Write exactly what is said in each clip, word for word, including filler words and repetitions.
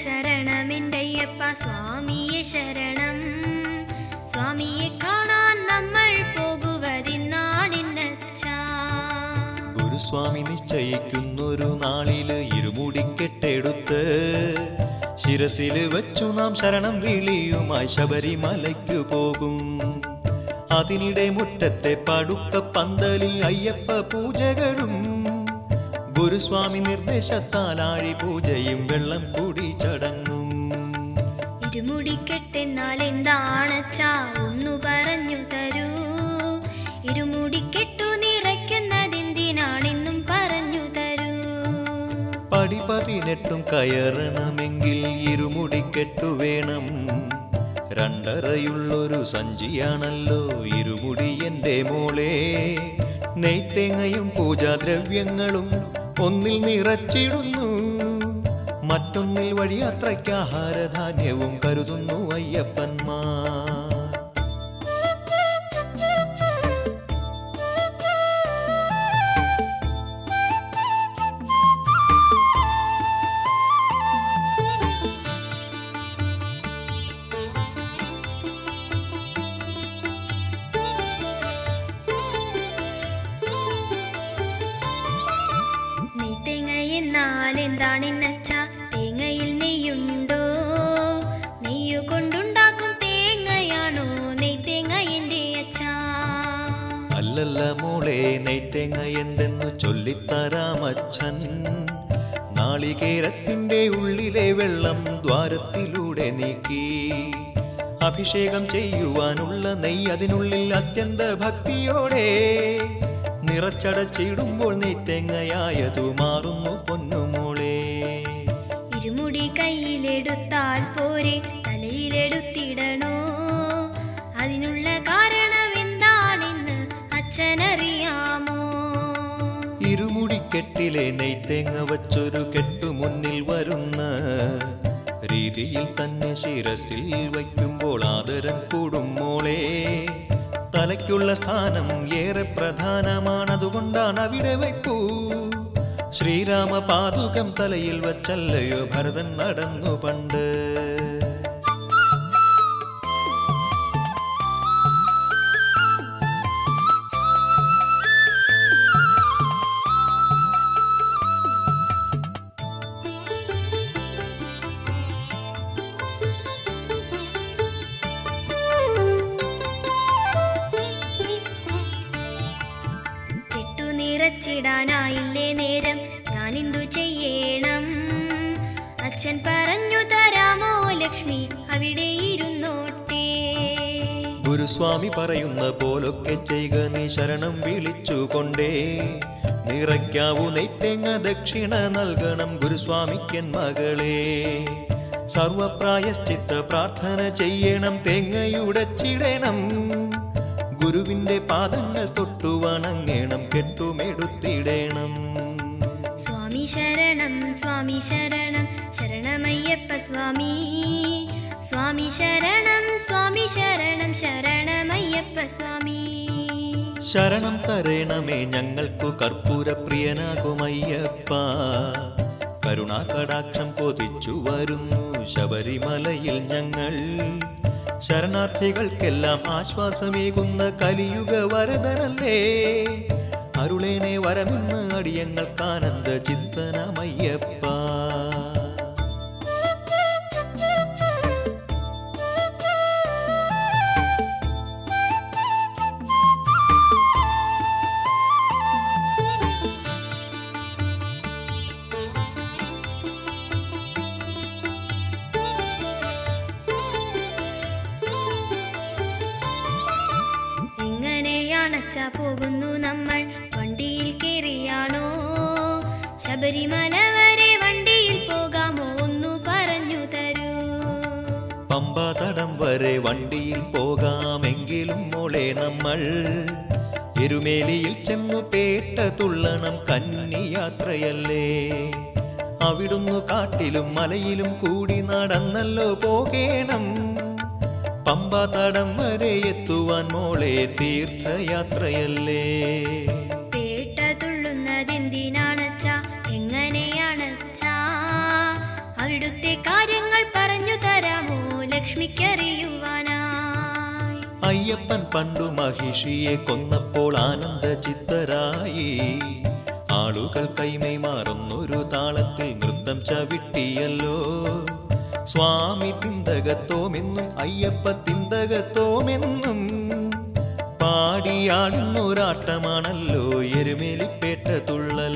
ശരണമെൻ്റയ്യപ്പ സ്വാമിയെ ശരണം. സ്വാമിയെ കാണാൻ നമ്മൾ പോകുവതിന്നാണിന്നച്ചാ. ഗുരുസ്വാമി നിശ്ചയിക്കുന്നൊരു നാളില് ഇരുമുടിക്കെട്ടെടുത്ത് ശിരസില് വെച്ചു നാം ശരണം വിളിയുമായി ശബരിമലയ്ക്കു പോകും. അതിനിടെ മുറ്റത്തെ പടുക്ക പന്തലിൽ അയ്യപ്പ പൂജകളും ഗുരുസ്വാമി നിർദ്ദേശത്താലാഴി പൂജയും വെള്ളം കൂടി ചടങ്ങും. ഇരുമുടിക്കെട്ടെന്നാൽ എന്താണച്ചാ ഒന്നു പറഞ്ഞു തരൂ. ഇരുമുടിക്കെട്ടു നിറയ്ക്കുന്നതെന്തിനാണെന്നും പറഞ്ഞു തരൂ. പടി പതിനെട്ടും കയറണമെങ്കിൽ ഇരുമുടിക്കെട്ടു വേണം. രണ്ടറയുള്ളൊരു സഞ്ചിയാണല്ലോ ഇരുമുടി എൻ്റെ മോളെ. നെയ്ത്തേങ്ങയും പൂജാദ്രവ്യങ്ങളും ഒന്നിൽ നിറച്ചിടുന്നു. മറ്റൊന്നിൽ വഴിയാത്രയ്ക്ക് ആഹാരധാന്യവും കരുതുന്നു അയ്യപ്പന്മാർ. എന്താണെന്നച്ചാ തേങ്ങയിൽ നെയ്യുണ്ടോ? നെയ്യു കൊണ്ടുണ്ടാക്കും തേങ്ങയാണോ നെയ്ത്തേങ്ങ എൻ്റെ അച്ഛാ? അല്ലല്ല മോളെ, നെയ്ത്തേങ്ങ എന്തെന്നു ചൊല്ലിത്തരാമച്ഛൻ. നാളികേരത്തിന്റെ ഉള്ളിലെ വെള്ളം ദ്വാരത്തിലൂടെ നീക്കി അഭിഷേകം ചെയ്യുവാനുള്ള നെയ്യ് അതിനുള്ളിൽ അത്യന്ത ഭക്തിയോടെ നിറച്ചടച്ചിടുമ്പോൾ നെയ്ത്തേങ്ങയായതു മാറുന്നു പൊന്നുമോളെ. ഇരുമുടി കയ്യിലെടുത്താൽ പോരെ തലയിലെടുത്തിടണോ? അതിനുള്ള കാരണം എന്താണെന്ന് അച്ഛനറിയാമോ? ഇരുമുടിക്കെട്ടിലെ നെയ്ത്തേങ്ങ വച്ചൊരു കെട്ടു മുന്നിൽ വരുന്ന രീതിയിൽ തന്നെ ശിരസിൽ വയ്ക്കുമ്പോൾ ആദരം കൂടും മോളെ. തലയ്ക്കുള്ള സ്ഥാനം ഏറെ പ്രധാനമാണതുകൊണ്ടാണ് അവിടെ വയ്ക്കൂ. ശ്രീരാമ പാദുകം തലയിൽ വച്ചല്ലയോ ഭരതൻ നടന്നു പണ്ട്. നിറച്ചിടാനായില്ലേ നേരം, ഞാനെന്തു ചെയ്യണം? അച്ഛൻ പറഞ്ഞു തരാമോ ലക്ഷ്മി അവിടെ ഇരുന്നോട്ടെ. ഗുരുസ്വാമി പറയുന്ന പോലൊക്കെ ചെയ്യുക നീ ശരണം വിളിച്ചുകൊണ്ടേ. നിറയ്ക്കാവൂ നെയ്ത്തേങ്ങ ദക്ഷിണ നൽകണം ഗുരുസ്വാമിക്കൻ മകളെ. സർവപ്രായശ്ചിത്ത പ്രാർത്ഥന ചെയ്യണം, തേങ്ങയുടച്ചിടണം. ഗുരുവിന്റെ പാദങ്ങൾ തൊട്ടു വണങ്ങണം, കെട്ടുമെടുത്തിടണം. സ്വാമി ശരണം സ്വാമി ശരണം ശരണമയ്യപ്പ സ്വാമി. സ്വാമി ശരണം സ്വാമി ശരണം ശരണമയ്യപ്പ സ്വാമി. ശരണം തരണമേ ഞങ്ങൾക്കു കർപ്പൂര പ്രിയനാകുമയ്യപ്പ. കരുണാകടാക്ഷം കൊതിച്ചു വരുന്നു ശബരിമലയിൽ ഞങ്ങൾ. ശരണാർത്ഥികൾക്കെല്ലാം ആശ്വാസമേകുന്ന കലിയുഗ വരദനല്ലേ. അരുളേണേ വരമെന്ന് അടിയങ്ങൾക്കാനന്ദ ചിന്തനമയ്യപ്പ. അച്ഛാ പോകുന്നു നമ്മൾ, വണ്ടിയിൽ കയറിയാണോ? ശബരിമല വരെ വണ്ടിയിൽ പോകാമോ ഒന്നു പറഞ്ഞു തരൂ. പമ്പാ തടം വരെ വണ്ടിയിൽ പോകാമെങ്കിലും മോളെ നമ്മൾ എരുമേലിയിൽ ചെന്നു പേട്ട തുള്ളണം, കന്നിയാത്രയല്ലേ. അവിടുന്നു കാട്ടിലും മലയിലും കൂടി നടന്നല്ലോ പോകേണം. പമ്പാ തടം വരെ എത്തുവാൻ മോളെ തീർത്ഥയാത്രയല്ലേ. പേട്ട തുള്ളുന്നതെന്തിനാണച്ചാ, എങ്ങനെയാണച്ചാ? അവിടുത്തെ കാര്യങ്ങൾ സ്വാമിക്കറിയുവാനായി. അയ്യപ്പൻ പണ്ടു മഹിഷിയെ കൊന്നപ്പോൾ ആനന്ദ ചിത്തരായി. ആളുകൾ കൈമൈ മാറുന്നൊരു താളത്തിൽ നൃത്തം ചവിട്ടിയല്ലോ. സ്വാമി തിന്തകത്തോമെന്നും അയ്യപ്പ തിന്തകത്തോമെന്നും പാടിയാടുന്നൊരാട്ടമാണല്ലോ എരുമേലിപ്പേട്ട തുള്ളൽ.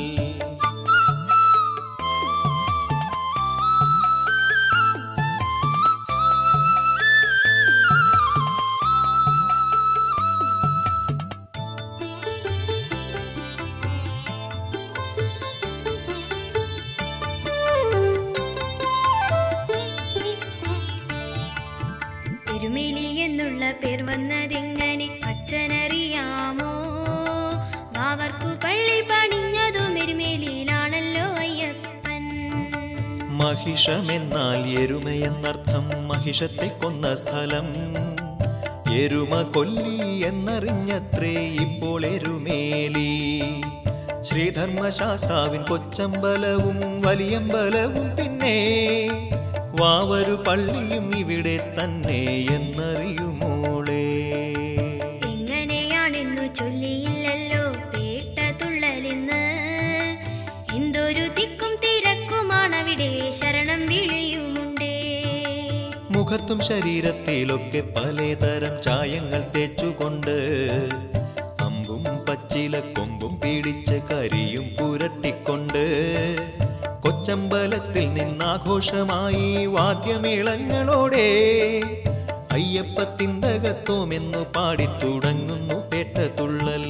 എരുമേലി എന്നുള്ള പേർ വന്നതെങ്ങനെ അച്ഛനറിയാമോ? ബാവർക്കു പള്ളി പണിഞ്ഞതും എരുമേലിയിലാണല്ലോ അയ്യപ്പൻ. മഹിഷമെന്നാൽ എരുമയെന്നർത്ഥം, മഹിഷത്തെ കൊന്ന സ്ഥലം. എരുമ കൊല്ലി എന്നറിഞ്ഞത്രേ ഇപ്പോൾ എരുമേലി. ശ്രീധർമ്മശാസ്താവിൻ കൊച്ചമ്പലവും വലിയമ്പലവും പിന്നെ വാവരു പള്ളിയും ഇവിടെ തന്നെ എന്നറിയുമോളെ. എങ്ങനെയാണെന്നു ചൊല്ലിയില്ലല്ലോ പേട്ട തുള്ളലെന്ന്. എന്തൊരു തിക്കും തിരക്കുമാണവിടെ, ശരണം വിളിയുമുണ്ടേ. മുഖത്തും ശരീരത്തിലൊക്കെ പലതരം ചായങ്ങൾ തേച്ചുകൊണ്ട് അമ്പും പച്ചില കൊമ്പും പിടിച്ച് കരിയും പുരട്ടിക്കൊണ്ട് കൊച്ചമ്പലത്തിൽ നിന്നാഘോഷമായി വാദ്യമേളങ്ങളോടെ അയ്യപ്പ തിന്തകത്തോമെന്നു പാടിത്തുടങ്ങുന്നു പേട്ട തുള്ളൽ.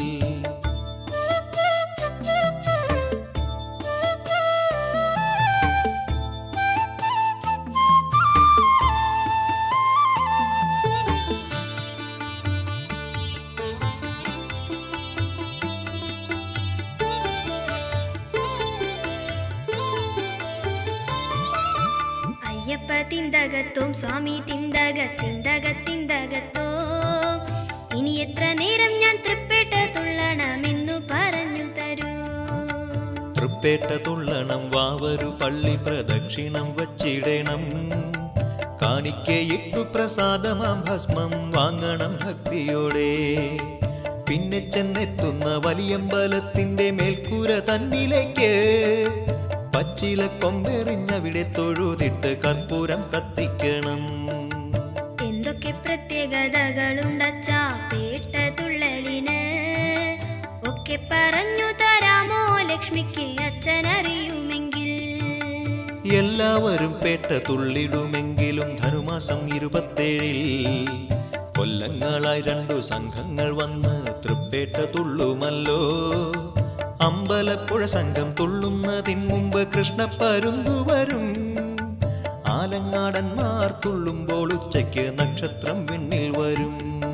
അയ്യപ്പ തിന്തകത്തോം സ്വാമി തിന്തക തിന്തക തിന്തകത്തോം. ഇനി എത്ര നേരം ഞാൻ തൃപ്പേട്ട തുള്ളണമെന്നു പറഞ്ഞു തരൂ. തൃപ്പേട്ട തുള്ളണം, വാവരു പള്ളി പ്രദക്ഷിണം വച്ചിടണം. കാണിക്കയിട്ടു പ്രസാദമാം ഭസ്മം വാങ്ങണം ഭക്തിയോടെ. പിന്നെ ചെന്നെത്തുന്ന വലിയമ്പലത്തിന്റെ മേൽക്കൂര തന്നിലേക്ക് പച്ചില കൊമ്പെറിഞ്ഞവിടെ തൊഴുതിട്ട് കർപ്പൂരം കത്തിക്കണം. എന്തൊക്കെ പ്രത്യേകതകളുണ്ടച്ചാ പേട്ട തുള്ളലിന്, ഒക്കെ പറഞ്ഞു തരാമോ ലക്ഷ്മിക്ക് അച്ഛനറിയുമെങ്കിൽ. എല്ലാവരും പേട്ട തുള്ളിടുമെങ്കിലും ധനുമാസം ഇരുപത്തേഴിൽ കൊല്ലങ്ങളായി രണ്ടു സംഘങ്ങൾ വന്ന് തൃപ്പേട്ട തുള്ളുമല്ലോ. അമ്പലപ്പുഴ സംഘം തുള്ളുന്നതിന് മുമ്പ് കൃഷ്ണപ്പരുന്തു വരും. ആലങ്ങാടന്മാർ തുള്ളുമ്പോൾ ഉച്ചയ്ക്ക് നക്ഷത്രം വിണ്ണിൽ വരും.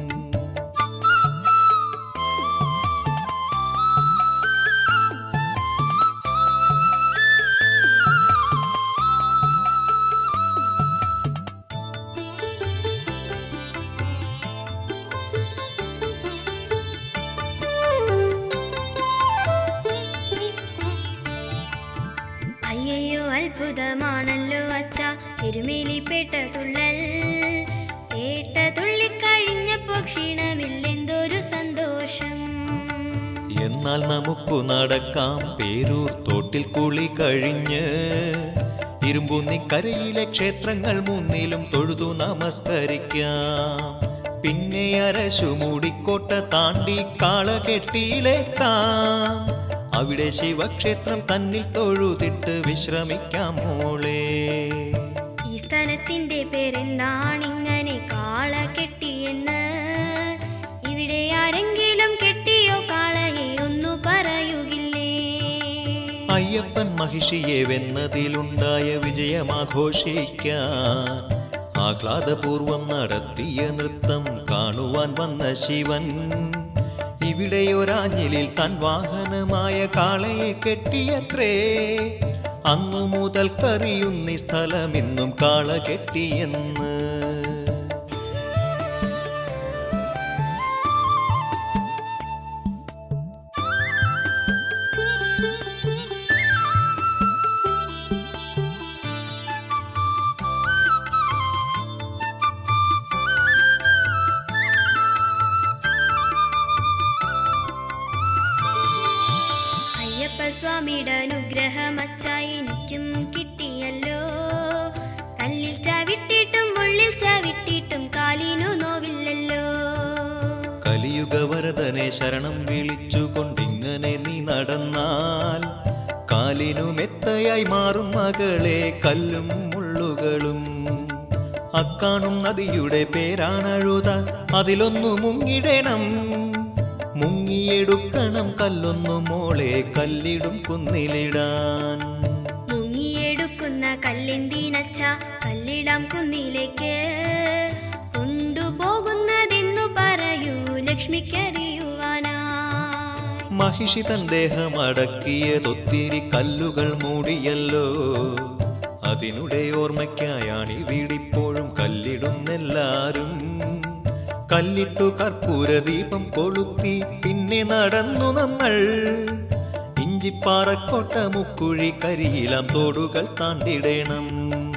അയ്യയ്യോ അത്ഭുതമാണല്ലോ അച്ഛാ എരുമേലി പേട്ട തുള്ളൽ. പേട്ട തുള്ളിക്കഴിഞ്ഞപ്പോൾ ക്ഷീണമില്ലെന്തൊരു സന്തോഷം. എന്നാൽ നമുക്കു നടക്കാം പേരൂർ തോട്ടിൽ കുളി കഴിഞ്ഞ്. ഇരുമ്പുന്നിക്കരയിലെ ക്ഷേത്രങ്ങൾ മൂന്നിലും തൊഴുതു നമസ്കരിക്കാം. പിന്നെ അരശു മൂടിക്കോട്ട താണ്ടി കാളകെട്ടിയിലെത്താം. അവിടെ ശിവക്ഷേത്രം തന്നിൽ തൊഴുതിട്ട് വിശ്രമിക്കാം മോളെ. ഈ സ്ഥലത്തിന്റെ പേരെന്താണിങ്ങനെ കാളകെട്ടിയെന്ന്? ഇവിടെ ആരെങ്കിലും കെട്ടിയോ കാളയെ ഒന്നു പറയുകില്ലേ? അയ്യപ്പൻ മഹിഷിയെ വെന്നതിലുണ്ടായ വിജയമാഘോഷിക്കാൻ ആഹ്ലാദപൂർവം നടത്തിയ നൃത്തം കാണുവാൻ വന്ന ശിവൻ ഇവിടെയൊരാഞ്ഞിലിൽ തൻ വാഹനമായ കാളയെ കെട്ടിയത്രേ. അന്നു മുതൽ കറിയുന്നി സ്ഥലമിന്നും കാള കെട്ടിയെന്ന്. സ്വാമിയുടെ അനുഗ്രഹം അച്ഛ എനിക്കും കിട്ടിയല്ലോ. കല്ലിൽ ചവിട്ടിട്ടും ഉള്ളിൽ ചവിട്ടിട്ടും കാലിനു നോവില്ലല്ലോ. കലിയുഗ വരദനെ ശരണം വിളിച്ചുകൊണ്ടിങ്ങനെ നീ നടന്നാൽ കാലിനു മെത്തയായി മാറും മകളെ കല്ലും മുള്ളുകളും. അക്കാണും നദിയുടെ പേരാണഴുത, അതിലൊന്നു മുങ്ങിടണം. മുങ്ങിയെടുക്കണം കല്ലൊന്നു മോളെ കല്ലിടും കുന്നിലിടാൻ. മുങ്ങിയെടുക്കുന്ന കല്ലെന്തിനച്ച കല്ലിടാം കുന്നിലേക്ക് കൊണ്ടുപോകുന്നതെന്നു പറയൂ ലക്ഷ്മിക്കറിയുവാനാ. മഹിഷി തൻ ദേഹമടക്കിയതൊത്തിരി കല്ലുകൾ മൂടിയല്ലോ. അതിനുടെ ഓർമ്മയ്ക്കായാണ് വീടിപ്പോഴും കല്ലിടുന്നെല്ലാരും. കല്ലിട്ടു കർപ്പൂര ദീപം കൊളുത്തി പിന്നെ നടന്നു നമ്മൾ. ഇഞ്ചിപ്പാറക്കോട്ട മുക്കുഴി കരിയിലാം തോടുകൾ താണ്ടിടണം.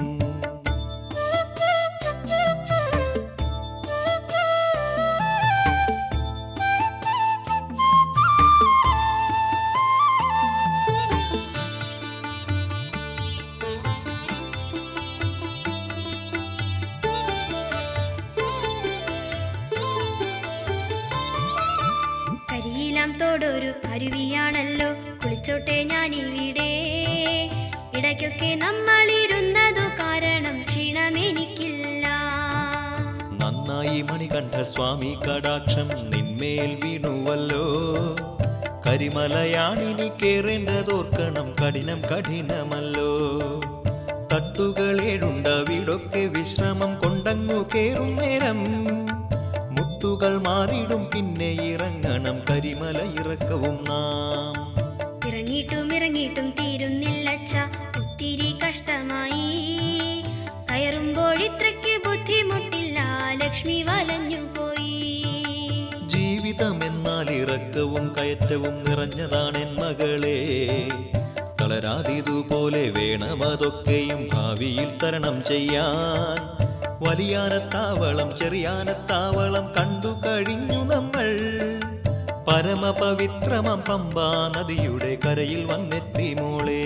തോടൊരു അരുവിയാണല്ലോ, കുളിച്ചോട്ടെ ഞാനിവിടെ. ഇടയ്ക്കൊക്കെ നമ്മളിരുന്നതു കാരണം ക്ഷീണമെനിക്കില്ല. നന്നായി മണികണ്ഠ സ്വാമി കടാക്ഷം നിന്മേൽ വീണുവല്ലോ. കരിമലയാണിനി കേറേണ്ടതോർക്കണം, കഠിനം കഠിനമല്ലോ. തട്ടുകളേടുണ്ട വീടൊക്കെ വിശ്രമം കൊണ്ടങ്ങു കേറും നേരം. മുട്ടുകൾ മാറിടും പിന്നെ ഇറങ്ങണം കരിമല ഇറക്കവും നാം. ഇറങ്ങിയിട്ടും ഇറങ്ങിയിട്ടും തീരുന്നില്ലച്ച ഒത്തിരി കഷ്ടമായി. കയറുമ്പോഴിത്രയ്ക്ക് ബുദ്ധിമുട്ടില്ല ലക്ഷ്മി വലഞ്ഞു പോയി. ജീവിതം എന്നാൽ ഇറക്കവും കയറ്റവും നിറഞ്ഞതാണെൻ മകളെ. തളരാതിതുപോലെ വേണമതൊക്കെയും ഭാവിയിൽ തരണം ചെയ്യാൻ. വലിയാനത്താവളം ചെറിയാനത്താവളം കണ്ടു കഴിഞ്ഞു നമ്മൾ. പരമപവിത്രമം പമ്പാ നദിയുടെ കരയിൽ വന്നെത്തി മോളെ.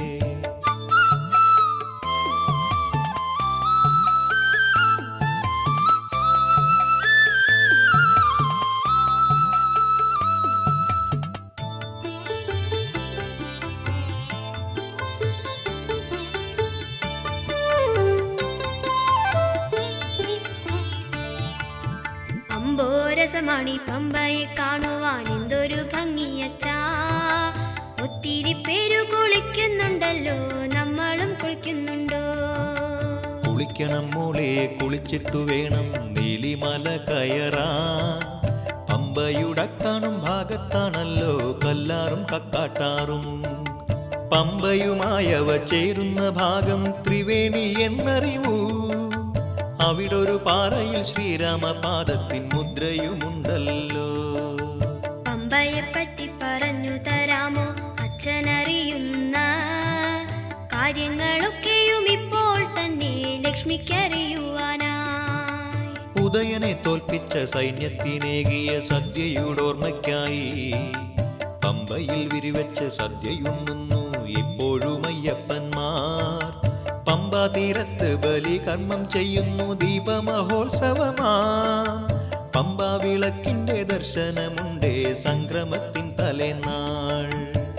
രസമാണി പമ്പയെ കാണുവാൻ എന്തൊരു ഭംഗിയച്ചാ. ഒത്തിരി പേരു കുളിക്കുന്നുണ്ടല്ലോ, നമ്മളും കുളിക്കുന്നുണ്ടോ? കുളിക്കണം മോളെ, കുളിച്ചിട്ടു വേണം നീലിമല കയറാൻ. പമ്പയുടക്കാണും ഭാഗത്താണല്ലോ കല്ലാറും കക്കാട്ടാറും. പമ്പയുമായവ ചേരുന്ന ഭാഗം ത്രിവേണി എന്നറിവൂ. അവിടൊരു പാറയിൽ ശ്രീരാമപാദത്തിൻ മുദ്രയുമുണ്ടല്ലോ. പമ്പയെ പറ്റി പറഞ്ഞു തരാമോ അച്ഛനറിയുന്ന കാര്യങ്ങളൊക്കെയും ഇപ്പോൾ തന്നെ ലക്ഷ്മിക്കറിയുവാനായി. ഉദയനെ തോൽപ്പിച്ച സൈന്യത്തിനേകിയ സദ്യയുടോർമ്മയ്ക്കായി പമ്പയിൽ വിരിവെച്ച സദ്യയുണ്ണുന്നു ഇപ്പോഴും അയ്യപ്പന്മാർ. പമ്പാ തീരത്ത് ബലി കർമ്മം ചെയ്യുന്നു ദീപമഹോത്സവമാ. പമ്പാ വിളക്കിന്റെ ദർശനമുണ്ടേ സംക്രമത്തിൻ തലേനാൾ.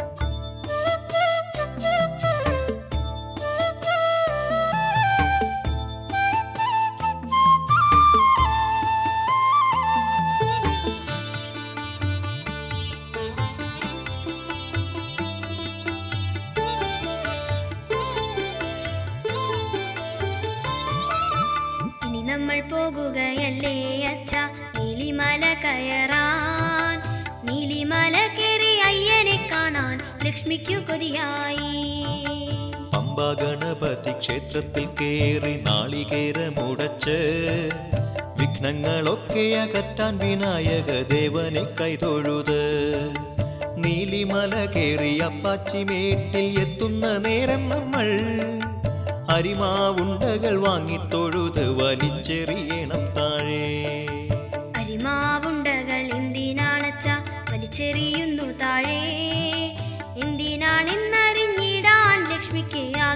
പോകുകയല്ലേ അച്ഛ നീലിമല കയറാൻ. നീലിമല കയറി അയ്യനെ കാണാൻ ലക്ഷ്മിക്കു കൊതിയായി. പമ്പാ ഗണപതി ക്ഷേത്രത്തിൽ കേറി നാളികേരമുടച്ച് വിഘ്നങ്ങളൊക്കെ അകറ്റാൻ വിനായക ദേവനെ കൈതൊഴുത്. നീലിമല കേറി അപ്പാച്ചിമേട്ടിൽ എത്തുന്ന നേരം നമ്മൾ അരിമാവുണ്ടകൾ വാങ്ങിത്തൊഴുത് വലിച്ചെറിയണം താഴെ. അരിമാവുണ്ടകൾ എന്തിനാണച്ച വലിച്ചെറിയുന്നു താഴെ? എന്തിനാണ്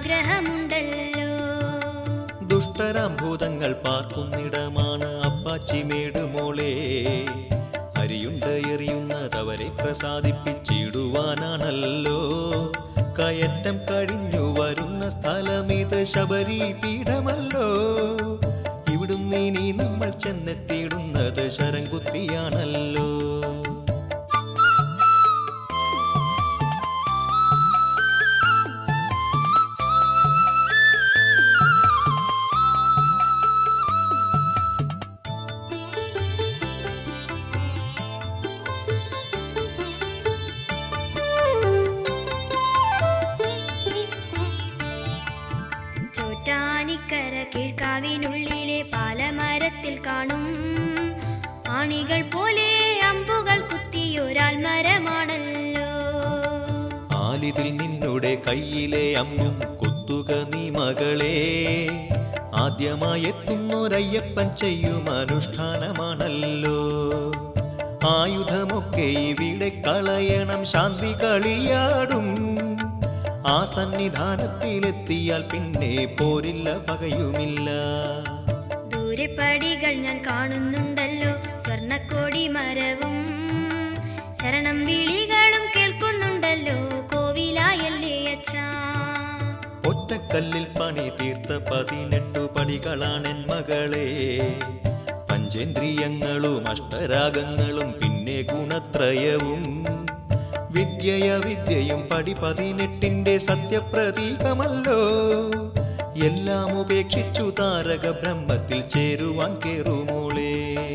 ആഗ്രഹമുണ്ടല്ലോ. ദുഷ്ടരാം ഭൂതങ്ങൾ പാർക്കുന്നിടമാണ് അപ്പാച്ചിമേട് മോളെ. അരിയുണ്ട എറിയുന്നതവരെ പ്രസാദിപ്പിച്ചിടുവാനാണല്ലോ. കയറ്റം കഴിഞ്ഞു വരുന്ന സ്ഥലമിത് ശബരി പീഠമല്ലോ. ഇവിടുന്ന് ഇനി നമ്മൾ ചെന്നെത്തിയിടുന്നത് ശരംകുത്തിയാണല്ലോ. ചോറ്റാനിക്കര കീഴ്ക്കാവിനുള്ളിലെ പാലമരത്തിൽ കാണും ആണികൾ പോലെ അമ്പുകൾ കുത്തിയൊരാൽമരമാണല്ലോ. ആലിതിൽ നിന്നുടെ കയ്യിലെ അമ്പും കുത്തുക നീ മകളെ. ആദ്യമായി എത്തുന്നൊരയ്യപ്പൻ ചെയ്യും അനുഷ്ഠാനമാണല്ലോ. ആയുധമൊക്കെ ഇവിടെ കളയണം, ശാന്തി കളിയാടും. ആ സന്നിധാനത്തിലെത്തിയാൽ പിന്നെ പോരില്ല പകയുമില്ല. ദൂരെ പടികൾ ഞാൻ കാണുന്നുണ്ടല്ലോ, സ്വർണ്ണക്കോടി മരവും ശരണം വിളികളും കേൾക്കുന്നുണ്ടല്ലോ. കോവിലായല്ലേ അച്ഛാ. ഒറ്റക്കല്ലിൽ പണി തീർത്ത പതിനെട്ടു പടികളാണെൻ മകളെ. പഞ്ചേന്ദ്രിയങ്ങളും അഷ്ടരാഗങ്ങളും പിന്നെ ഗുണത്രയവും. വിദ്യയ വിദ്യയും പടി പതിനെട്ടിന്റെ സത്യപ്രതീകമല്ലോ. എല്ലാം ഉപേക്ഷിച്ചു താരക ബ്രഹ്മത്തിൽ ചേരുവാൻ കേറുമോളെ.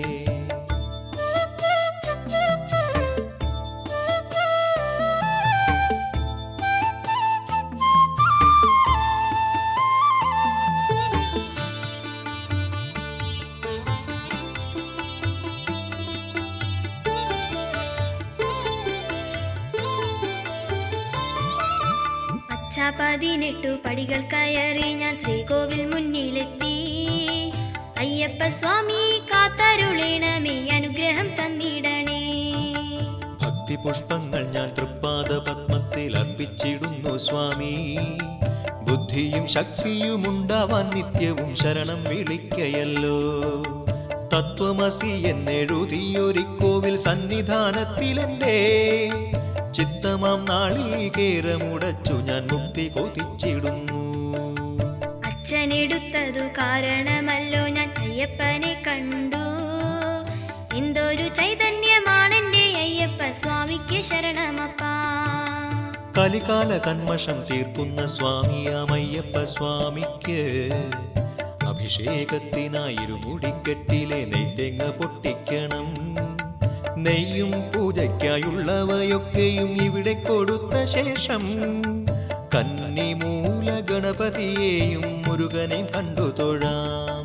പതിനെട്ടു പടികൾ കയറി ഞാൻ ശ്രീകോവിൽ മുന്നിലെത്തി. അയ്യപ്പ സ്വാമി കാത്തരുളേണമേ, അനുഗ്രഹം തന്നിടണേ. ഭക്തി പുഷ്പങ്ങൾ ഞാൻ തൃപ്പാദ പത്മത്തിൽ അർപ്പിച്ചിടുന്നു സ്വാമി. ബുദ്ധിയും ശക്തിയും ഉണ്ടാവാൻ നിത്യവും ശരണം വിളിക്കയല്ലോ. തത്വമസി എന്നെഴുതിയൊരിക്കോവിൽ സന്നിധാനത്തിലെന്റെ ചിത്തമാം നാളികേരമുടച്ചു ഞാൻ മുക്തി കൊതിച്ചിടുന്നു. അച്ഛനെടുത്തതു കാരണമല്ലോ ഞാൻ അയ്യപ്പനെ കണ്ടു. എന്തൊരു ചൈതന്യമാണെന്റെ അയ്യപ്പ സ്വാമിക്ക് ശരണമപ്പാ. കലികാല കന്മഷം തീർക്കുന്ന സ്വാമിയാമയ്യപ്പ സ്വാമിക്ക് അഭിഷേകത്തിനായി ഇരുമുടിക്കെട്ടിലെ നെയ്തെങ്ങ പൊട്ടിക്കണം. നെയ്യും പൂജയ്ക്കായുള്ളവയൊക്കെയും ഇവിടെ കൊടുത്ത ശേഷം കന്നിമൂല ഗണപതിയെയും മുരുകനെ കണ്ടു തൊഴാം.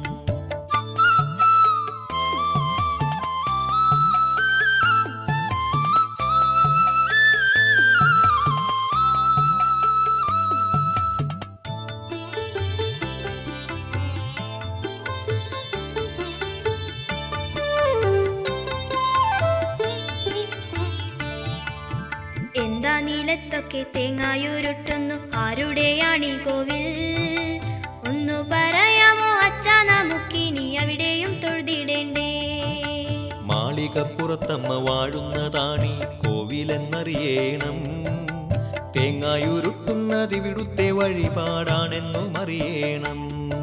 എന്താ നീലത്തൊക്കെ തേങ്ങായുരുട്ടുന്നു, ആരുടെയാണീ കോവിൽ? ഒന്നു പറയാമോ അച്ഛാ, നമുക്കിനി അവിടെയും തൊഴുതിടേണ്ടേ? മാളികപ്പുറത്തമ്മ വാഴുന്നതാണീ കോവിലെന്നറിയണം. തേങ്ങായുരുട്ടുന്നതിവിടുത്തെ വഴിപാടാണെന്നും അറിയണം.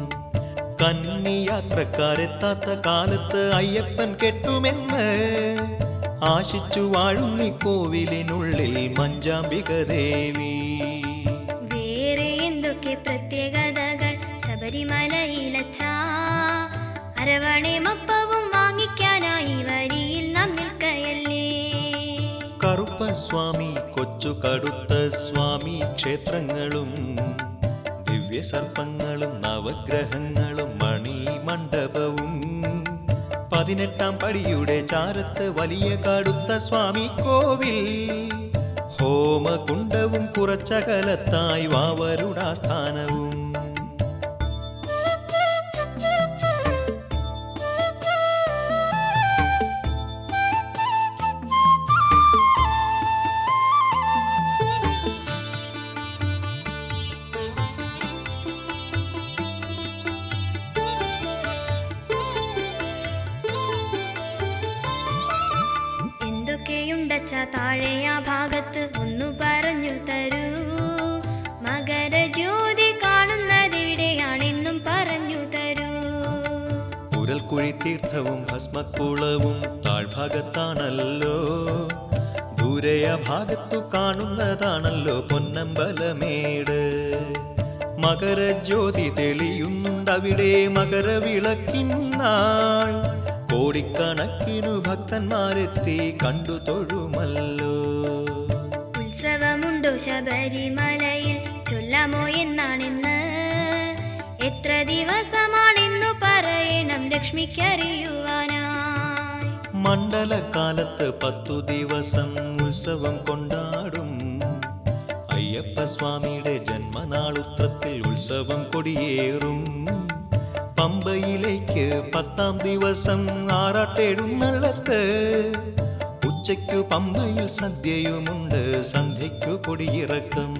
കന്നിയാത്രക്കാരെത്താത്ത കാലത്ത് അയ്യപ്പൻ കെട്ടുമെന്ന് ആശിച്ചു വാഴുന്നി കോവിലിനുള്ളിൽ മഞ്ചാംബിക ദേവി. വേറെ എന്തൊക്കെ പ്രത്യേകതകൾ ശബരിമലയിലച്ചാ? അരവണേമപ്പവും വാങ്ങിക്കാനായി വരിയിൽ നാം നിൽക്കയല്ലേ. കറുപ്പസ്വാമി, കൊച്ചു കടുത്ത സ്വാമി ക്ഷേത്രങ്ങളും ദിവ്യസർപ്പങ്ങളും നവഗ്രഹങ്ങളും മണിമണ്ഡപവും പതിനെട്ടാം പടിയുടെ ചാരത്ത് വലിയ കടുത്ത സ്വാമി കോവിൽ. ഹോമകുണ്ടവും കുറച്ചകലത്തായി വാവരുടാസ്ഥാനവും. താഴെയ ഭാഗത്ത് ഒന്നു പറഞ്ഞു തരൂ. മകരജ്യോതി കാണുന്നതെവിടെയാണെന്നും പറഞ്ഞു തരൂ. ഉരൽക്കുഴി തീർത്ഥവും ഭസ്മക്കുളവും താഴ്ഭാഗത്താണല്ലോ. ദൂരെയ ഭാഗത്തു കാണുന്നതാണല്ലോ പൊന്നമ്പലമേട്. മകരജ്യോതി തെളിയുന്നുണ്ടവിടെ മകരവിളക്കിന്നാൾ. കോടിക്കണക്കിനു ഭക്തന്മാരെത്തി കണ്ടു തൊഴുമല്ലോ. ഉത്സവമുണ്ടോ ശബരിമലയിൽ ചൊല്ലാമോ എന്നാണെന്ന്? എത്ര ദിവസമാണെന്നു പറയണം ലക്ഷ്മിക്കറിയുവാനായി. മണ്ഡലകാലത്ത് പത്തു ദിവസം ഉത്സവം കൊണ്ടാടും. അയ്യപ്പ സ്വാമിയുടെ ജന്മനാളുത്രത്തിൽ ഉത്സവം കൊടിയേറും. പമ്പയിലേക്ക് പത്താം ദിവസം ആറാട്ടെഴുന്നള്ളത്ത്. ഉച്ചയ്ക്കു പമ്പയിൽ സദ്യയുമുണ്ട്, സന്ധ്യയ്ക്കു കൊടിയിറക്കം.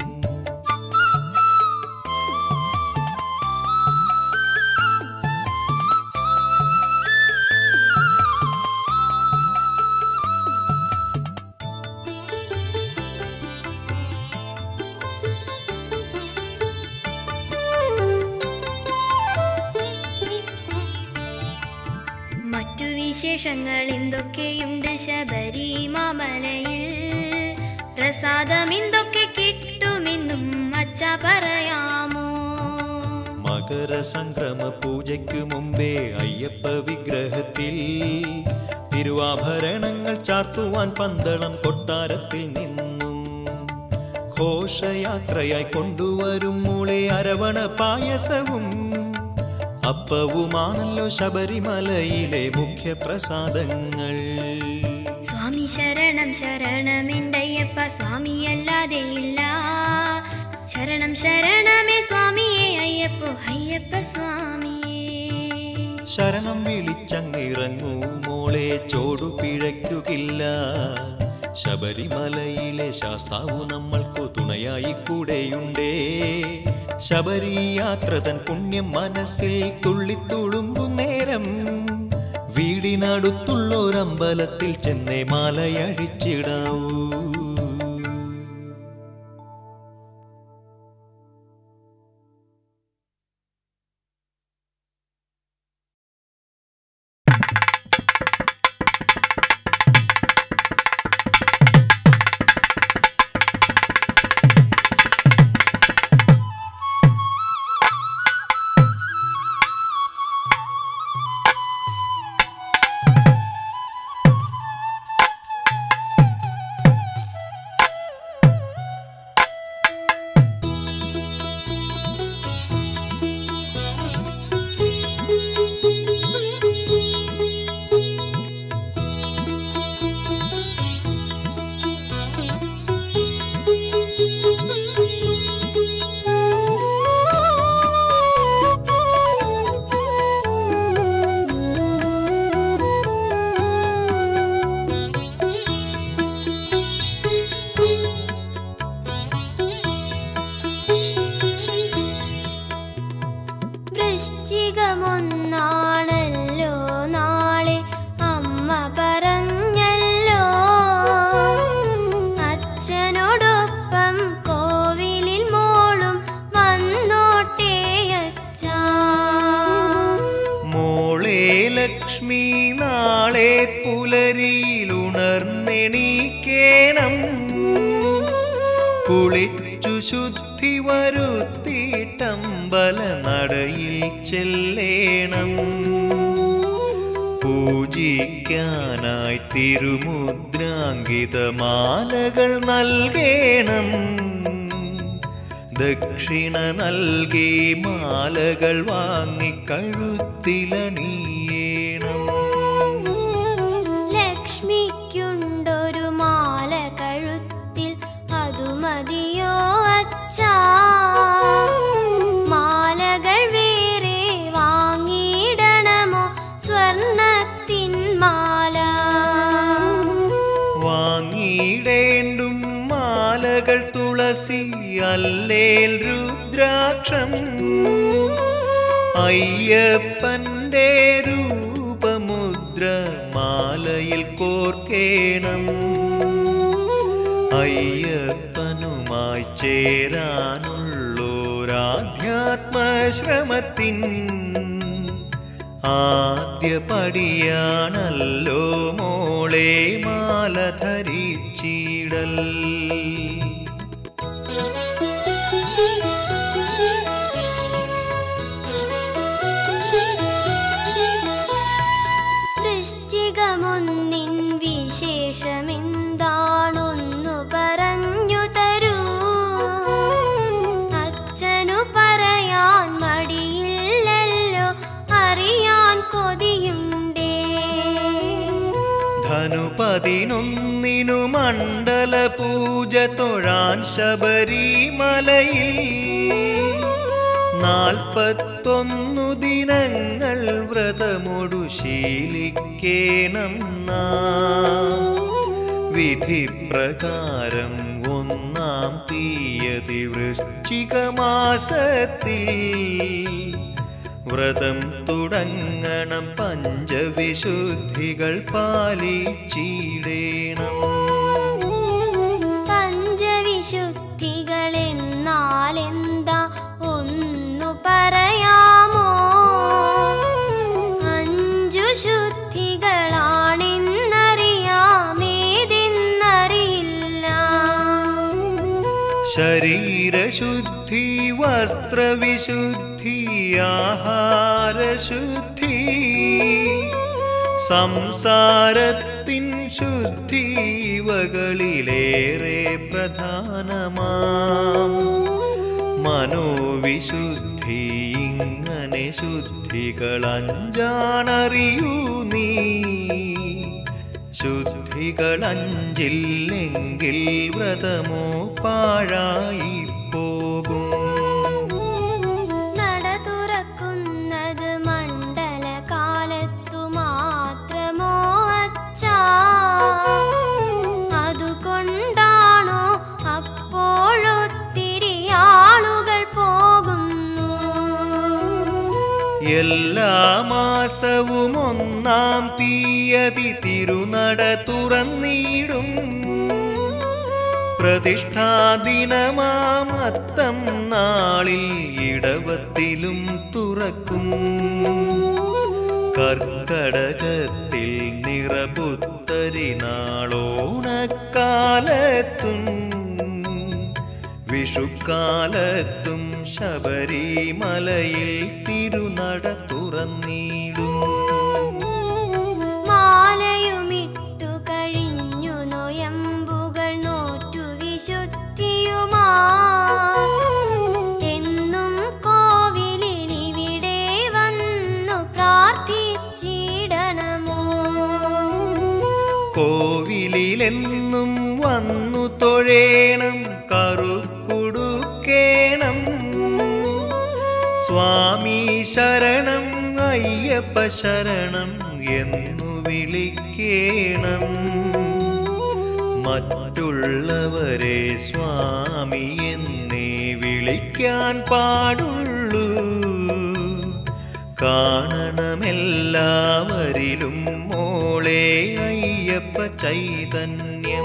മറ്റു വിശേഷങ്ങൾ എന്തൊക്കെയുണ്ട് ശബരിമലയിൽ? പ്രസാദം എന്തൊക്കെ കിട്ടുമെന്നും അച്ഛ പറയാമോ? മകരസംക്രമ പൂജയ്ക്കു മുമ്പേ അയ്യപ്പ വിഗ്രഹത്തിൽ തിരുവാഭരണങ്ങൾ ചാർത്തുവാൻ പന്തളം കൊട്ടാരത്തിൽ നിന്നും ഘോഷയാത്രയായി കൊണ്ടുവരും മൂളെ അരവണ പായസവും അപ്പവുമാണല്ലോ ശബരിമലയിലെ മുഖ്യപ്രസാദങ്ങൾ. സ്വാമി ശരണം ശരണമെന്തയ്യപ്പ, സ്വാമിയല്ലാതെയില്ല. ശരണം ശരണമേ സ്വാമിയെ അയ്യപ്പോ അയ്യപ്പ സ്വാമിയേ. ശരണം വിളിച്ചങ്ങിറങ്ങൂ മോളെ, ചോടു പിഴയ്ക്കുകില്ല. ശബരിമലയിലെ ശാസ്താവു നമ്മൾക്കു തുണയായി കൂടെയുണ്ടേ. ശബരിയാത്ര തൻ പുണ്യം മനസ്സിൽ തുള്ളിത്തുളുമ്പും നേരം വീടിനടുത്തുള്ളൊരമ്പലത്തിൽ ചെന്നേ മാലയഴിച്ചിടാവൂ. വൃശ്ചികമൊന്നാണല്ലോ നാളെ അമ്മ പറഞ്ഞല്ലോ. അച്ഛനോടൊപ്പം കോവിലിൽ മോളും വന്നോട്ടേ അച്ഛാ. മോളെ ലക്ഷ്മി നാളെ പുലരിയിലുണർന്നെണീക്കേണം. കുളിച്ചു ശുദ്ധി വരുത്തിയിട്ടമ്പല നടയിൽ ചെല്ലേണം. പൂജിക്കാനായി തിരുമുദ്രാങ്കിത മാലകൾ നൽകേണം. ദക്ഷിണ നൽകി മാലകൾ വാങ്ങി കഴുത്തിലണിയേണം. ലക്ഷ്മിക്കുണ്ടൊരു മാല കഴുത്തിൽ, അതു മതിയോ അച്ഛാ? മാലകൾ വേറെ വാങ്ങിയിടണമോ? സ്വർണത്തിൻ മാല വാങ്ങിയിടേണ്ടും മാലകൾ തുളസി അല്ലേൽ രുദ്രാക്ഷം. അയ്യപ്പന്റെ രൂപമുദ്ര മാലയിൽ കോർക്കേണം. ചേരാനുള്ളൊരാധ്യാത്മശ്രമത്തിൻ ആദ്യ പടിയാണല്ലോ മോളെ മാല ധരിച്ചിടൽ. വൃശ്ചികമൊന്നിൻ വിശേഷമെന്താണൊന്നു പറഞ്ഞു തരൂ. അച്ഛനു പറയാൻ മടിയില്ലല്ലോ, അറിയാൻ കൊതിയുണ്ടേ. ധനു പതിനൊന്നിനു മണ്ഡല പൂജ തൊഴാൻ ശബരിമലയിൽ നാൽപ്പത്തൊന്നു ദിനങ്ങൾ വ്രതമൊടു ശീലിക്കേണം നാം. വിധിപ്രകാരം ഒന്നാം തീയതി വൃശ്ചിക മാസത്തിൽ വ്രതം തുടങ്ങണം. പഞ്ചവിശുദ്ധികൾ പാലിച്ചിടേണം. പഞ്ചവിശുദ്ധികൾ എന്നാലെന്താ ഒന്നു പറയാമോ? അഞ്ചു ശുദ്ധികളാണെന്നറിയാമേതെന്നറിയില്ല. ശരീരശുദ്ധി, വസ്ത്രവിശുദ്ധി, ആഹാരശുദ്ധി, സംസാരത്തിൻ ശുദ്ധി ഇവകളിലേറെ പ്രധാനമാം. മനോവിശുദ്ധി, ഇങ്ങനെ ശുദ്ധികൾ അഞ്ചാണറിയൂ നീ. ശുദ്ധികൾ അഞ്ചില്ലെങ്കിൽ വ്രതമോ പാഴായി പോകും. നട തുറക്കുന്നത് മണ്ഡലകാലത്തു മാത്രമോ അച്ഛാ? അതുകൊണ്ടാണോ അപ്പോഴൊത്തിരി ആളുകൾ പോകുന്നു? എല്ലാ മാസവും ഒന്നാം തീയതി തിരുനട തുറന്നിടും. പ്രതിഷ്ഠാദിനമാമത്തം നാളിൽ ഇടവത്തിലും തുറക്കും. കർക്കടകത്തിൽ നിറപുത്തരി നാളോണക്കാലത്തും വിഷുക്കാലത്തും ശബരിമലയിൽ തിരുനട തുറന്നിടും. മാലയുമിട്ടു കഴിഞ്ഞു നൊയമ്പുകൾ നോറ്റു വിശുദ്ധിയുമാ. എന്നും കോവിലിൽ ഇവിടെ വന്നു പ്രാർത്ഥിച്ചിടണമോ? കോവിലെന്നും വന്നു തൊഴേണം. കറുപ്പുടുക്കേണം. സ്വാമി ശരണം, അയ്യപ്പ ശരണം എന്നു വിളിക്കേണം. മറ്റുള്ളവരെ സ്വാമി എന്നേ വിളിക്കാൻ പാടുള്ളൂ. കാണണമെല്ലാവരിലും മോളെ അയ്യപ്പ ചൈതന്യം.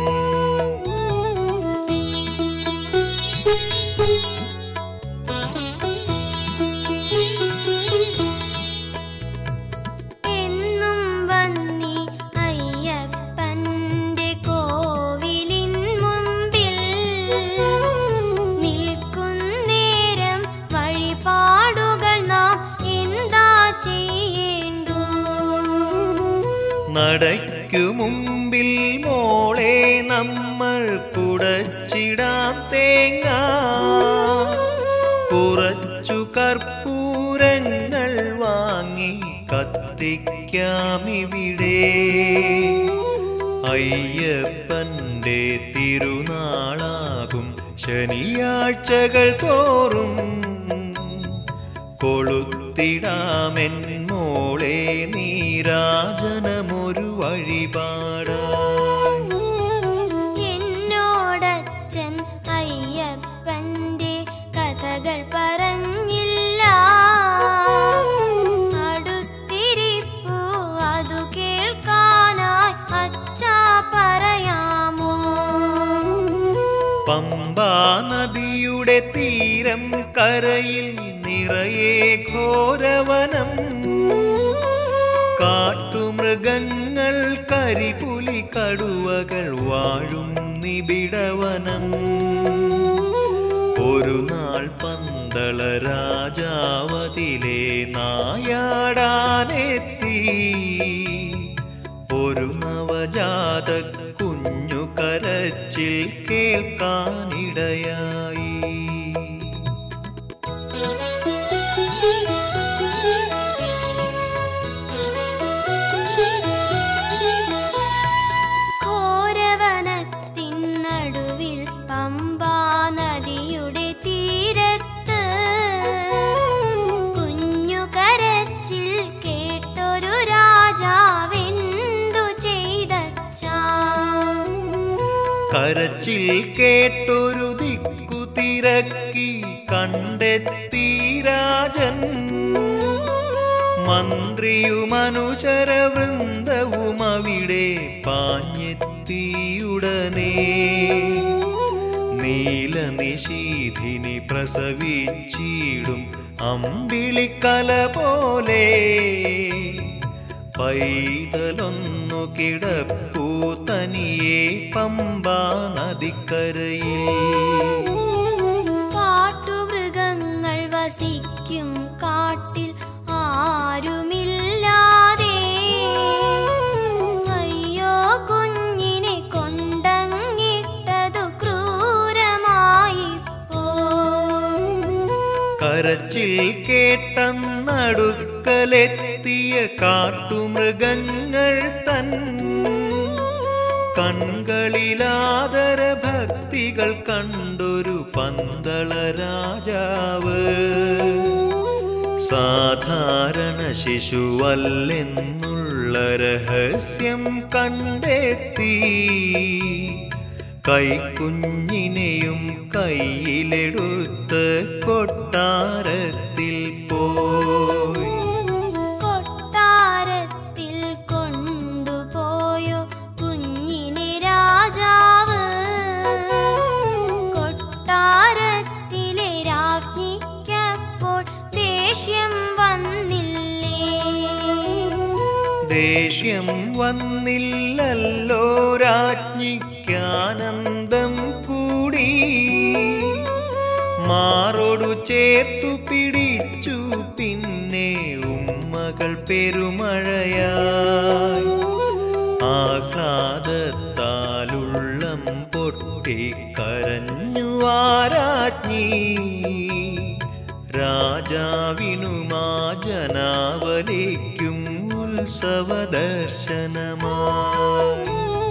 എന്നും വന്നി അയ്യപ്പന്റെ കോവിലിൻ മുമ്പിൽ നിൽക്കുന്നേരം വഴിപാടുകൾ നാം എന്താ ചെയ്യേണ്ടു? നടയ്ക്കു മുമ്പിൽ മോളെ നമ്മൾ കുടച്ചിടാം തേങ്ങ. കുറച്ചു കർപ്പൂരങ്ങൾ വാങ്ങി കത്തിക്കാമിവിടെ. അയ്യപ്പന്റെ തിരുനാളാകും ശനിയാഴ്ചകൾ തോറും കൊളുത്തിടാമെൻ മോളെ നീരാജനമൊരു വഴിപാടായി. എന്നോടച്ഛൻ അയ്യപ്പന്റെ കഥകൾ പറഞ്ഞില്ല. അടുത്തിരിപ്പു അതു കേൾക്കാനായി അച്ഛാ പറയാമോ? പമ്പാ നദി തീരം കരയിൽ നിറയെ ഘോരവനം കാട്ടുമൃഗങ്ങൾ കരിപുലി കടുവകൾ വാഴും നിബിഡവനം ഒരു നാൾ പന്തള രാജാവതിലെ നായാടാനെത്തി ഒരു നവജാത കുഞ്ഞു കരച്ചിൽ കേൾക്കാനിടയായി ഘോരവനത്തിനടുവിൽ പമ്പാ നദിയുടെ തീരത്ത് കുഞ്ഞു കരച്ചിൽ കേട്ടൊരു രാജാവെന്തു ചെയ്തച്ചാ കരച്ചിൽ കേട്ടൊരു ദിക്കു തിരക്കി കണ്ടെത്തി രാജൻ മന്ത്രിയും അനുചരവൃന്ദവും അവിടെ പാഞ്ഞെത്തിയുടനെ നീലനിശീധിനി പ്രസവിച്ചിടും അമ്പിളിക്കല പോലെ പൈതലൊന്നു കിടപ്പൂ തനിയെ പമ്പാ നദിക്കരയിൽ കാട്ടുമൃഗങ്ങൾ വസിക്കും കാട്ടിൽ ആരുമില്ലാതെ അയ്യോ കുഞ്ഞിനെ കൊണ്ടങ്ങിട്ടതു ക്രൂരമായി കരച്ചിൽ കേട്ടെന്നടുക്കലെത്തിയ കാട്ടുമൃഗങ്ങൾ തൻ കൺകളിലാദര ഭക്തികൾ കണ്ടൊരു പന്തള രാജാവ് സാധാരണ ശിശുവല്ലെന്നുള്ള രഹസ്യം കണ്ടെത്തി കൈക്കുഞ്ഞിനെയും കയ്യിലെടുത്ത് കൊട്ടാരത്തിൽ പോയി കൊട്ടാരത്തിൽ കൊണ്ടുപോയോ കുഞ്ഞിനെ രാജാവ് കൊട്ടാരത്തിലെ രാജ്ഞിക്കപ്പോൾ ദേഷ്യം വന്നില്ലേ ദേഷ്യം വന്നില്ലല്ലോ രാജ്ഞിക്കാനന്ദം കൂടി മാറോടു ചേർത്തു പിടിച്ചു പിന്നെ ഉമ്മകൾ പെരുമഴയായി ആഹ്ലാദത്താലുള്ളം പൊട്ടി കരഞ്ഞു ആ രാജ്ഞി രാജാവിനുമാ ജനാവലിക്കും ഉത്സവദർശനമായി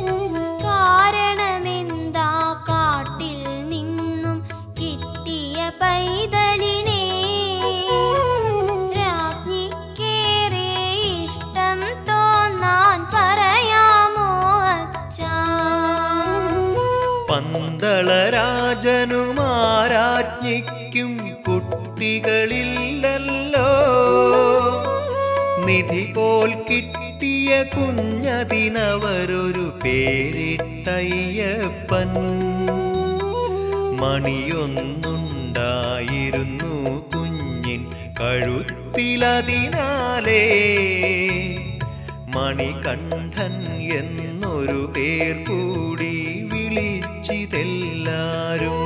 കാരണമെന്താ കാട്ടിൽ നിന്നും കിട്ടിയ പൈതലിനെ രാജ്ഞിക്കേറെ ഇഷ്ടം തോന്നാൻ പറയാമോ അച്ഛാ പന്തള രാജനുമാ രാജ്ഞിക്കും കുട്ടികളില്ലല്ലോ നിധി പോൽ കിട്ടിയ കുഞ്ഞതിനവരൊരു പേരിട്ടയ്യപ്പൻ മണിയൊന്നുണ്ടായിരുന്നു കുഞ്ഞിൻ കഴുത്തിലതിനാലേ മണികണ്ഠൻ എന്നൊരു പേർ കൂടി വിളിച്ചിതെല്ലാരും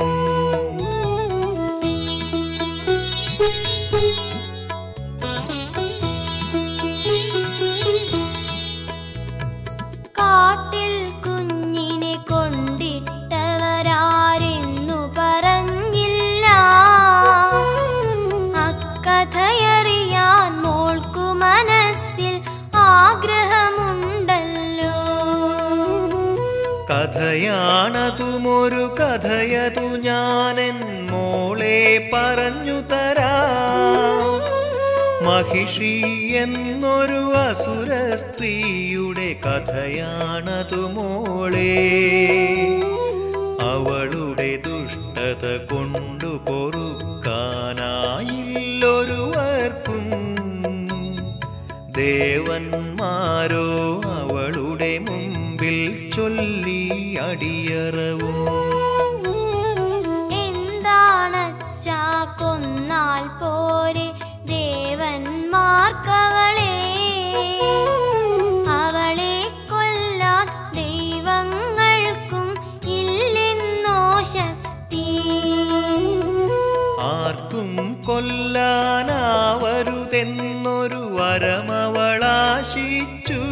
കാട്ടിൽ കുഞ്ഞിനെ കൊണ്ടിട്ടവരാരെന്നു പറഞ്ഞില്ല അക്കഥയറിയാൻ മോൾക്കു മനസ്സിൽ ആഗ്രഹമുണ്ടല്ലോ കഥയാണതുമൊരു കഥയതു ഞാനെൻ മോളെ പറഞ്ഞു തരാം മഹിഷി എന്നൊരു അസുര സ്ത്രീയുടെ കഥയാണതു മോളെ അവളുടെ ദുഷ്ടത കൊണ്ടു പൊറുക്കാനായില്ലൊരുവർക്കും ദേവന്മാരോ അവളുടെ മുമ്പിൽ ചൊല്ലി അടിയറവും എന്താണച്ഛ കൊല്ലാനാവരുതെന്നൊരു വരമവളാശിച്ചു.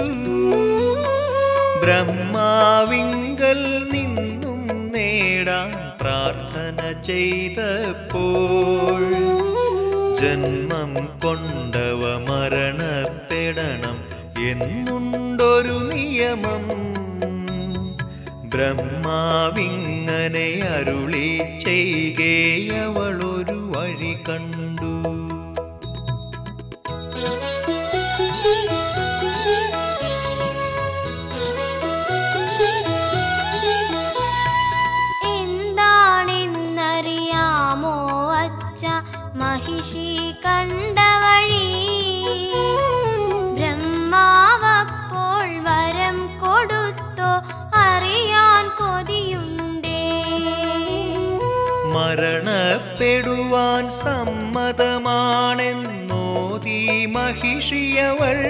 ബ്രഹ്മാവിങ്കൽ നിന്നും നേടാൻ പ്രാർത്ഥന ചെയ്തപ്പോൾ ജന്മം കൊണ്ടവ മരണപ്പെടണം എന്നുണ്ടൊരു നിയമം. ബ്രഹ്മാവിങ്ങനെ അരുളി ചെയ്കേ അവളൊരു വഴി കണ്ടു. എന്താണെന്നറിയാമോ അച്ഛ മഹിഷി കണ്ട വഴി? ബ്രഹ്മാവപ്പോൾ വരം കൊടുത്തോ അറിയാൻ കൊതിയുണ്ടേ. മരണപ്പെടുവാൻ സമ്മതമാണെന്നോതി മഹിഷിയവൾ.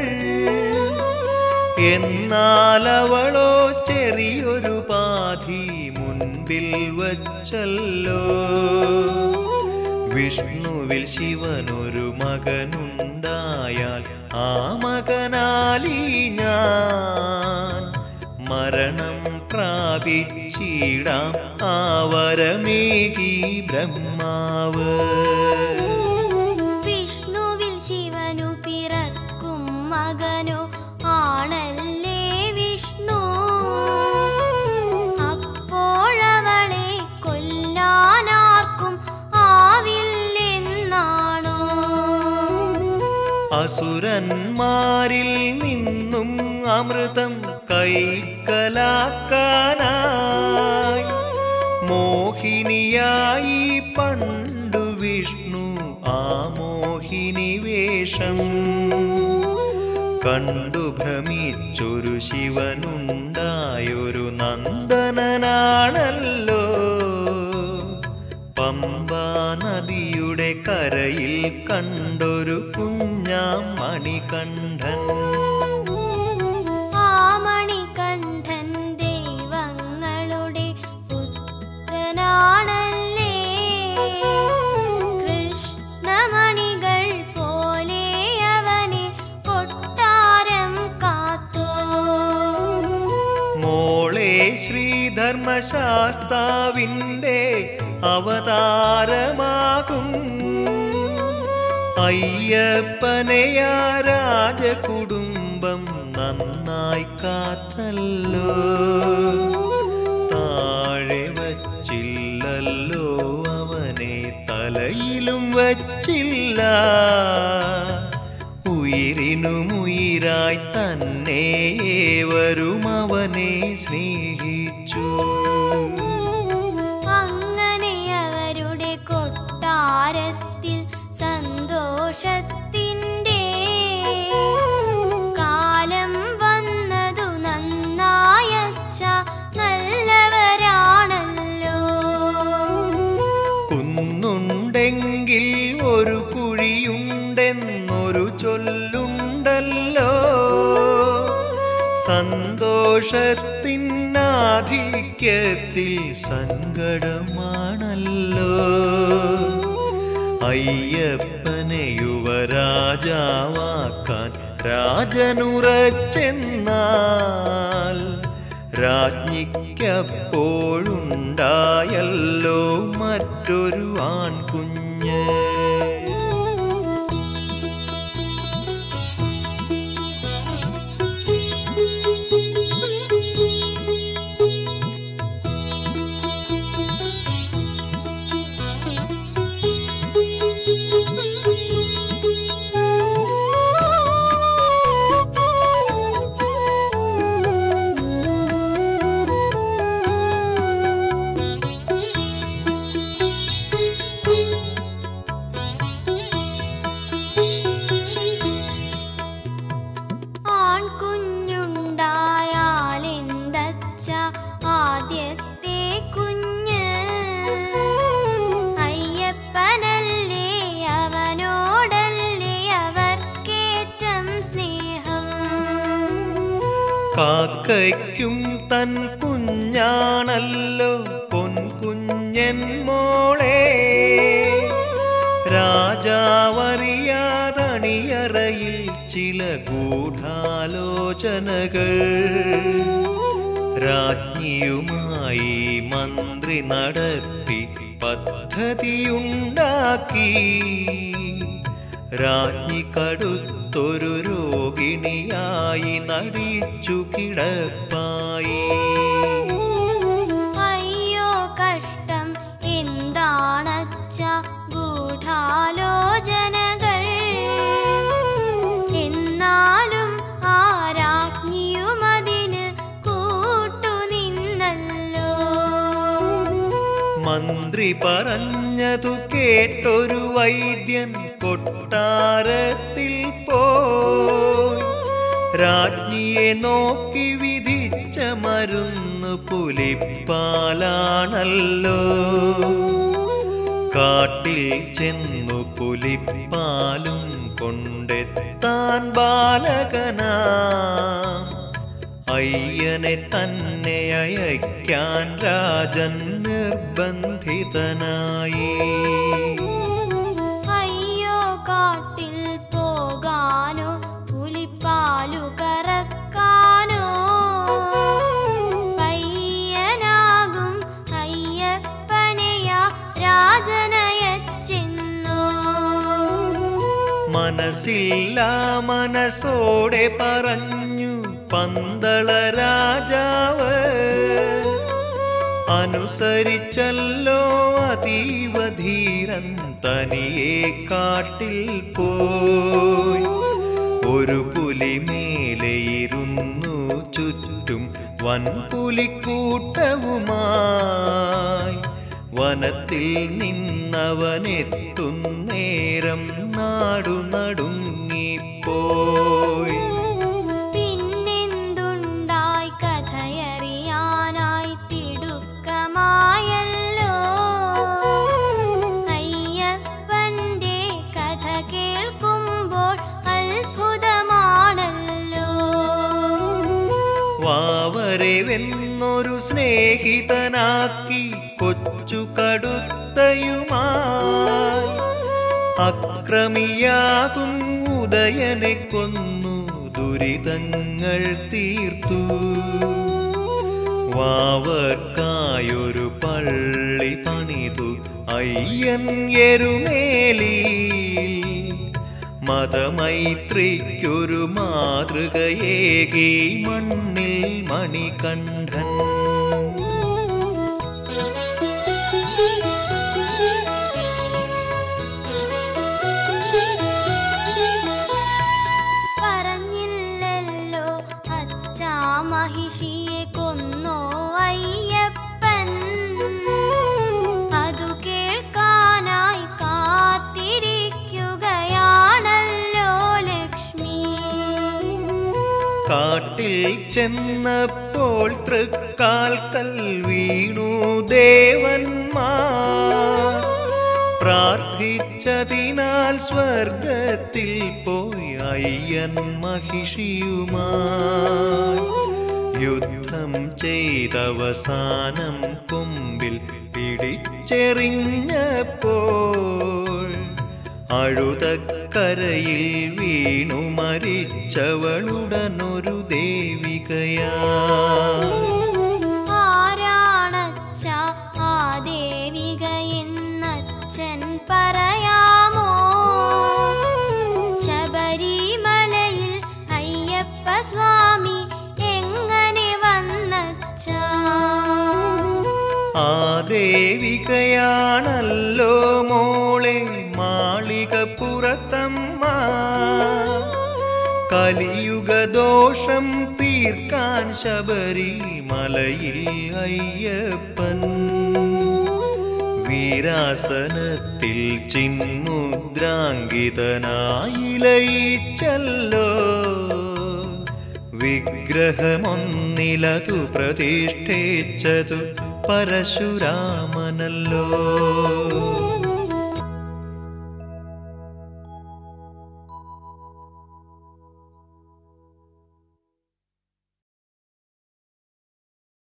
എന്നാലവളോ ചെറിയൊരു പാധി മുൻപിൽ വച്ചല്ലോ. വിഷ്ണുവിൽ ശിവനൊരു മകനുണ്ടായാൽ ആ മകനാലി ഞാൻ മരണം പ്രാപിച്ചിടാം ആ വരമേകി ബ്രഹ്മാവ്. വിഷ്ണുവിൽ ശിവനു പിറക്കും മകനോ ആണല്ലേ വിഷ്ണു. അപ്പോഴവളെ കൊല്ലാനാർക്കും ആവില്ലെന്നാണോ? അസുരന്മാരിൽ നിന്നും അമൃതം കൈക്കലാക്കാനായി മോഹിനിയായി പണ്ടു വിഷ്ണു ആ മോഹിനി വേഷം കണ്ടു ഭ്രമിച്ചൊരു ശിവനുണ്ടായൊരു നന്ദനനാണല്ലോ. പമ്പാ നദിയുടെ കരയിൽ കണ്ടൊരു കുഞ്ഞാം മണികണ്ഠൻ. ആ മണികണ്ഠൻ ദൈവങ്ങളുടെ പുത്രനാണല്ലേ. കൃഷ്ണമണികൾ പോലെ അവനെ കൊട്ടാരം കാത്തോ. മോളെ ശ്രീധർമ്മശാസ്താവിൻ്റെ അവതാരമാകും അയ്യപ്പനെയാ രാജകുടുംബം നന്നായി കാത്തല്ലോ. താഴെ വച്ചില്ലല്ലോ അവനെ, തലയിലും വച്ചില്ല. ഉയിരിനുമുയിരായി തന്നെ ഏവരും അവനെ സ്നേഹിച്ചു. അങ്ങനെ അവരുടെ കൊട്ടാരത്തിൽ സന്തോഷത്തിൻ്റെ കാലം വന്നതു നന്നായച്ച നല്ലവരാണല്ലോ. കുന്നുണ്ടെങ്കിൽ ഒരു കുഴിയുണ്ടെന്നൊരു ചൊല്ലുണ്ടല്ലോ. സന്തോഷത്തിനാധിക്യത്തിൽ സങ്കടമാണല്ലോ. അയ്യപ്പനെ യുവരാജാവാക്കാൻ രാജനുറച്ചെന്നാൽ രാജ്ഞിക്കപ്പോഴുണ്ടായല്ലോ മറ്റൊരു ആൺകുഞ്ഞ്. കാക്കയ്ക്കും തൻ കുഞ്ഞാണല്ലോ പൊൻകുഞ്ഞൻ മോളെ. രാജാ ഗൂഢാലോചനകൾ രാജ്ഞിയുമായി മന്ത്രി നടത്തി പദ്ധതിയുണ്ടാക്കി രാജ്ഞി കടുത്തൊരു രോഗിണിയായി നടിച്ചു കിടപ്പായി. അയ്യോ കഷ്ടം എന്താണച്ച ഗൂഢാലോചനകൾ. എന്നാലും ആ രാജ്ഞിയും അതിന് കൂട്ടുനിന്നല്ലോ. മന്ത്രി പറഞ്ഞതു കേട്ടൊരു വൈദ്യൻ കൊട്ടാരത്തിൽ പോയി രാജ്ഞിയെ നോക്കി വിധിച്ച മരുന്ന് പുലിപ്പാലാണല്ലോ. കാട്ടിൽ ചെന്നു പുലിപ്പാലും കൊണ്ടെത്താൻ ബാലകനാം അയ്യനെ തന്നെ അയക്കാൻ രാജൻ നിർബന്ധിതനായി. അയ്യോ കാട്ടിൽ പോകാനോ പുലിപ്പാലു കറക്കാനോ പയ്യനാകും അയ്യപ്പനെയാ രാജനയച്ചെന്നോ. മനസ്സില്ല മനസ്സോടെ പറഞ്ഞു പന്തള രാജാവ്. അനുസരിച്ചല്ലോ അതീവ ധീരൻ തനിയെ കാട്ടിൽ പോയി. ഒരു പുലിമേലെയിരുന്നു ചുറ്റും വൻപുലിക്കൂട്ടവുമായി. വനത്തിൽ നിന്നവനെത്തുന്നേരം നാടു നടുങ്ങിപ്പോയി. പിന്നെന്തുണ്ടായി കഥയറിയാനായി തിടുക്കമായല്ലോ. അയ്യപ്പന്റെ കഥ കേൾക്കുമ്പോൾ അത്ഭുതമാണല്ലോ. വാവരെവെന്നൊരു സ്നേഹിതനാക്കി കൊച്ചു കടുത്തയുമായി അക്രമിയാകും ഉദയനെ കൊന്നു ദുരിതങ്ങൾ തീർത്തു. വാവർക്കായൊരു പള്ളി പണിതു അയ്യൻ എരുമേലിയിൽ. മതമൈത്രിക്കൊരു മാതൃകയേകി മണ്ണിൽ മണികണ്ഠൻ. പറഞ്ഞില്ലല്ലോ അച്ഛാ മഹിഷിയെ കൊന്നോ അയ്യപ്പൻ. അതു കേൾക്കാനായി കാത്തിരിക്കുകയാണല്ലോ ലക്ഷ്മി. കാട്ടിൽ ചെന്നപ്പോൾ തൃക്കാൽക്കൽ വീണു ദേവന്മാർ. പ്രാർത്ഥിച്ചതിനാൽ സ്വർഗത്തിൽ പോയി അയ്യൻ മഹിഷിയുമായി. യുദ്ധം ചെയ്തവസാനം കൊമ്പിൽ പിടിച്ചെറിഞ്ഞപ്പോൾ അഴുതക്കരയിൽ വീണു മരിച്ചവളുടനൊരു ദേവികയാ. ആരാണച്ച ആ ദേവിക എന്നച്ഛൻ പറയാമോ? ശബരിമലയിൽ അയ്യപ്പ സ്വാമി എങ്ങനെ വന്നച്ച? ആ ദേവികയാണല്ലോ മോളെ മാളികപ്പുറത്തമ്മ. കലിയുഗദോഷം തീർക്കാൻ ശബരിമലയിൽ അയ്യപ്പൻ. വീരാസനത്തിൽ ചിന്മുദ്രാങ്കിതനായി ലയിച്ചല്ലോ. വിഗ്രഹമൊന്നിലതു പ്രതിഷ്ഠിച്ചതു പരശുരാമനല്ലോ.